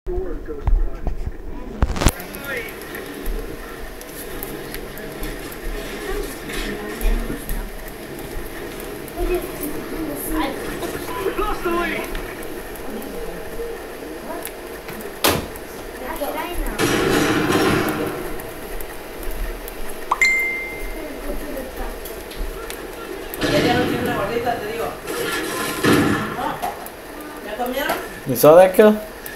You saw that kill?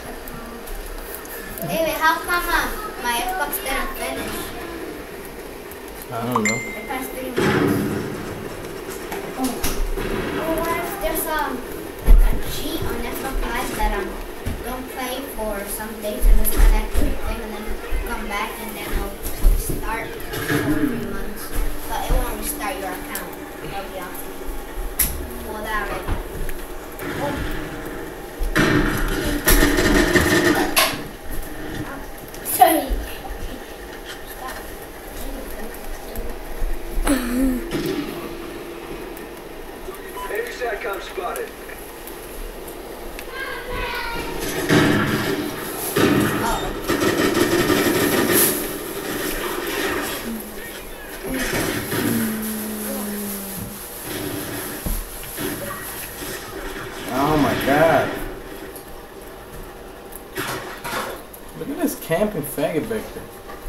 Hey, wait, how come my Xbox didn't finish? I don't know. It passed 3 months. Oh, what if there's like a cheat on Xbox Live that don't play for some days and disconnect everything and then come back and then it'll restart for 3 months. But it won't restart your account. That'll be awesome. Well, that already. Oh. Sorry. Enemy SATCOM spotted. Oh my god. Look at this camping faggot back there.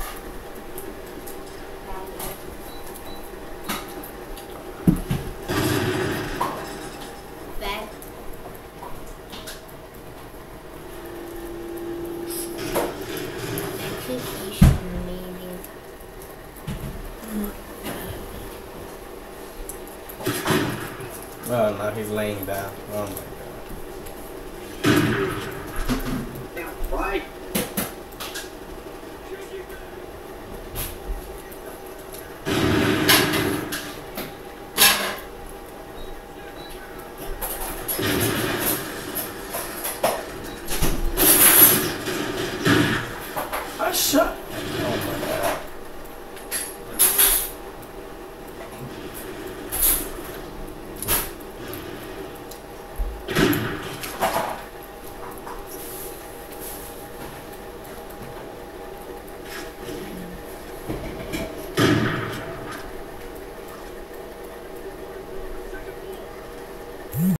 Oh, now he's laying down. Oh my god. Right.